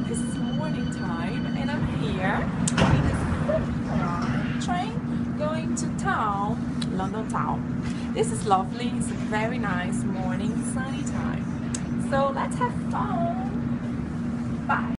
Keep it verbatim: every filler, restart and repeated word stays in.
This is morning time and I'm here in a train going to town, London town. This is lovely, it's a very nice morning sunny time. So let's have fun. Bye.